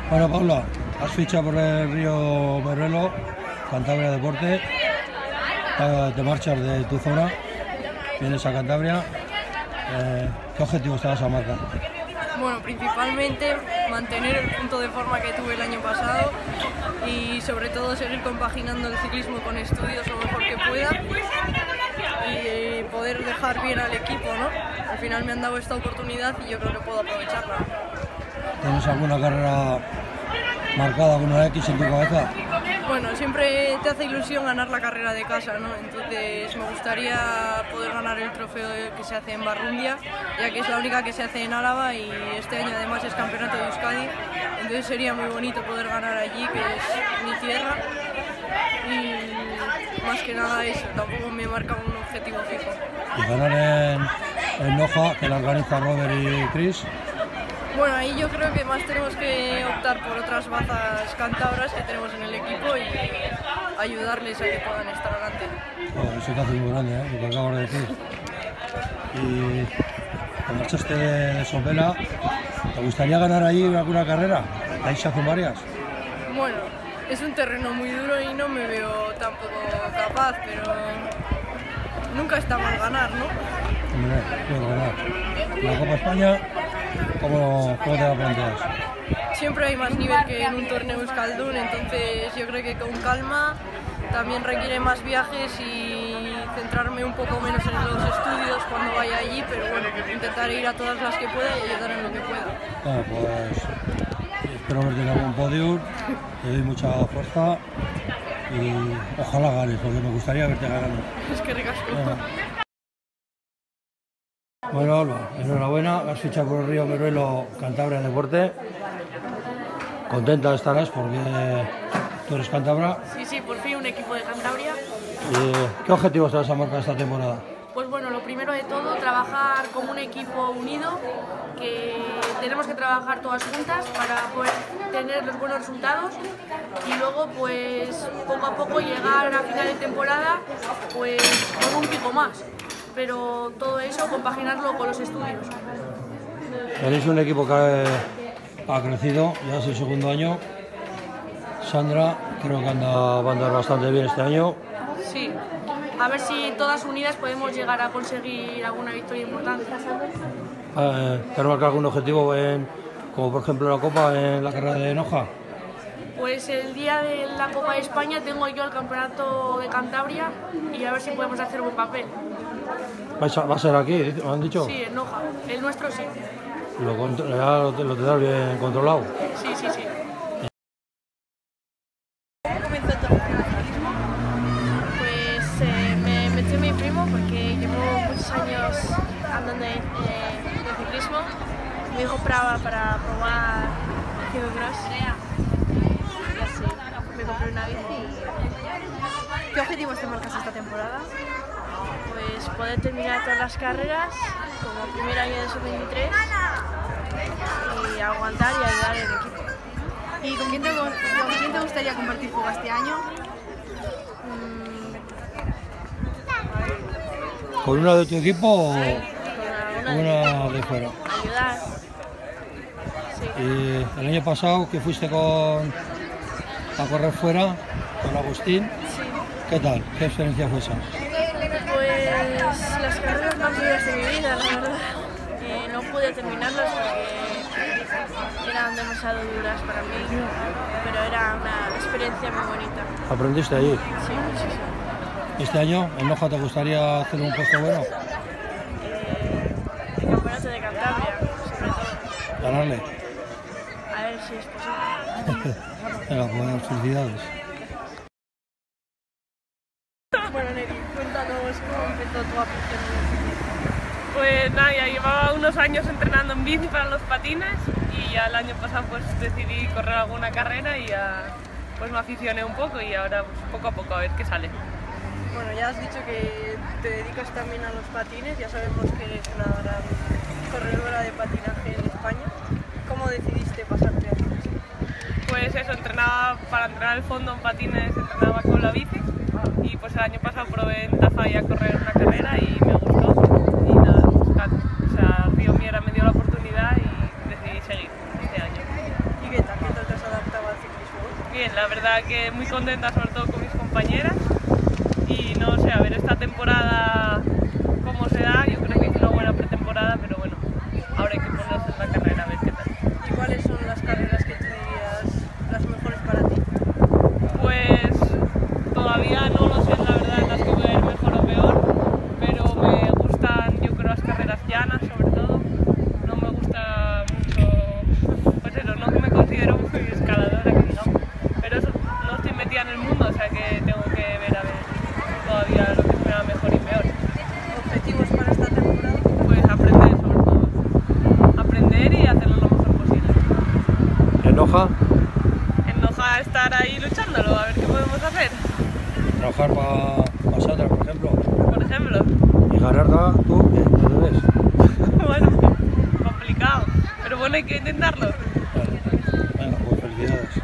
Bueno, Paula, has fichado por el Río Meruelo, Cantabria Deporte, te marchas de tu zona, vienes a Cantabria. ¿Qué objetivos te vas a marcar? Bueno, principalmente mantener el punto de forma que tuve el año pasado y sobre todo seguir compaginando el ciclismo con estudios lo mejor que pueda y poder dejar bien al equipo, ¿no? Al final me han dado esta oportunidad y yo creo que puedo aprovecharla. ¿Tienes alguna carrera marcada, alguna X en tu cabeza? Bueno, siempre te hace ilusión ganar la carrera de casa, ¿no? Entonces me gustaría poder ganar el trofeo que se hace en Barrundia, ya que es la única que se hace en Álava y este año además es campeonato de Euskadi. Entonces sería muy bonito poder ganar allí, que es mi tierra. Y más que nada eso, tampoco me marca un objetivo fijo. Y ganar en Noja, que la organiza Robert y Chris. Bueno, ahí yo creo que más tenemos que optar por otras bazas cántabras que tenemos en el equipo y ayudarles a que puedan estar adelante. Oh, eso te hace muy grande, lo que acabas de decir. Y te marchaste de Sopela. ¿Te gustaría ganar allí alguna carrera? Ahí se hacen varias. Bueno, es un terreno muy duro y no me veo tampoco capaz, pero nunca está mal ganar, ¿no? Hombre, puedes ganar. La Copa España, ¿cómo te la planteas? Siempre hay más nivel que en un torneo euskaldun, entonces yo creo que con calma también requiere más viajes y centrarme un poco menos en los estudios cuando vaya allí, pero bueno, intentaré ir a todas las que pueda y ayudar en lo que pueda. Bueno, pues espero verte en algún podium, te doy mucha fuerza y ojalá ganes, porque me gustaría verte ganando. Es que ricasco. Bueno, Alba, enhorabuena, has fichado por el Río Meruelo Cantabria Deporte. Contenta estarás porque tú eres cántabra. Sí, por fin un equipo de Cantabria. ¿Qué objetivos te vas a marcar esta temporada? Pues bueno, lo primero de todo, trabajar como un equipo unido, que tenemos que trabajar todas juntas para poder tener los buenos resultados y luego pues poco a poco llegar a final de temporada pues con un pico más. Pero todo eso compaginarlo con los estudios. Tenéis un equipo que ha crecido, ya es el segundo año. Sandra creo que va a andar bastante bien este año. Sí, a ver si todas unidas podemos llegar a conseguir alguna victoria importante. ¿Te has marcado algún objetivo, como por ejemplo la Copa en la carrera de Noja? Pues el día de la Copa de España tengo yo el campeonato de Cantabria y a ver si podemos hacer buen papel. ¿Va a ser aquí, me han dicho? Sí, en Noja. El nuestro sí. Ya lo tendrás bien controlado. Sí. ¿Cómo comenzó tu afición al ciclismo? Pues me metí mi primo porque llevo muchos años andando de ciclismo. Me dijo para probar ciclocross. Y así me compré una bici. ¿Qué objetivos te marcas esta temporada? Pues poder terminar todas las carreras como primer año de sub-23 y aguantar y ayudar al equipo. ¿Y con quién te gustaría compartir fuga este año? ¿Con una de tu equipo o Una una de fuera? ayudar. Sí. Y el año pasado que fuiste a correr fuera con Agustín, Sí. ¿qué tal? ¿Qué experiencia fue esa? Pues las carreras más duras de mi vida, la verdad. No pude terminarlas porque eran demasiado duras para mí, pero era una experiencia muy bonita. ¿Aprendiste allí? Sí, muchísimo. ¿Este año en Noja te gustaría hacer un puesto bueno? El campeonato de Cantabria, sobre todo. Ganarle. A ver si es posible. Venga, pues felicidades. Bueno, Neri, cuéntanos cómo empezó tu afición en el ciclismo. Pues nada, ya llevaba unos años entrenando en bici para los patines y ya el año pasado pues decidí correr alguna carrera y ya pues me aficioné un poco y ahora pues, poco a poco a ver qué sale. Bueno, ya has dicho que te dedicas también a los patines, ya sabemos que eres una gran corredora de patinaje en España. ¿Cómo decidiste pasarte al ciclismo? Pues eso, entrenaba para entrenar el fondo en patines, entrenaba con la bici y pues el año pasado probé en Tafalla a correr una carrera y me gustó y nada, pues, Río Miera me dio la oportunidad y decidí seguir este año. ¿Y qué tal? ¿Qué tal te has muy contenta sobre todo con mis compañeras y no sé, a ver esta temporada cómo se da. Yo creo que hice una buena pretemporada, pero bueno, ahora hay que ponerse en la carrera a ver qué tal. ¿Y cuáles son las carreras que tú dirías las mejores para ti? Pues todavía no lo sé, la verdad, en las que voy a ir mejor o peor, pero me gustan, yo creo, las carreras llanas sobre todo. No me gusta mucho, pues eso, no me considero muy escaladora, que digamos, pero eso, no estoy metida en el mundo, o sea que tengo que ver a ver todavía lo que me va mejor y peor. ¿Objetivos para esta temporada? Pues aprender sobre todo, aprender y hacerlo lo mejor posible. ¿En Noja? En Noja estar ahí luchándolo, a ver qué podemos hacer, Trabajar para Sandra, por ejemplo. por ejemplo. Y ganar tú, ¿dónde ves? Bueno, complicado, pero bueno, hay que intentarlo. Vale. Venga, pues felicidades.